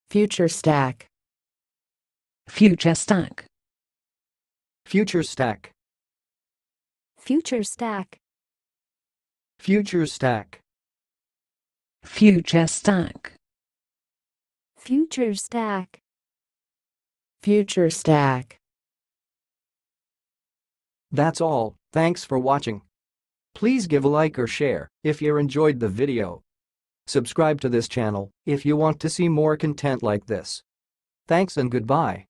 Future stack. Future stack. Future stack. Future stack. Future stack. Future stack. Future stack. Future stack. That's all, thanks for watching. Please give a like or share if you enjoyed the video. Subscribe to this channel if you want to see more content like this. Thanks and goodbye.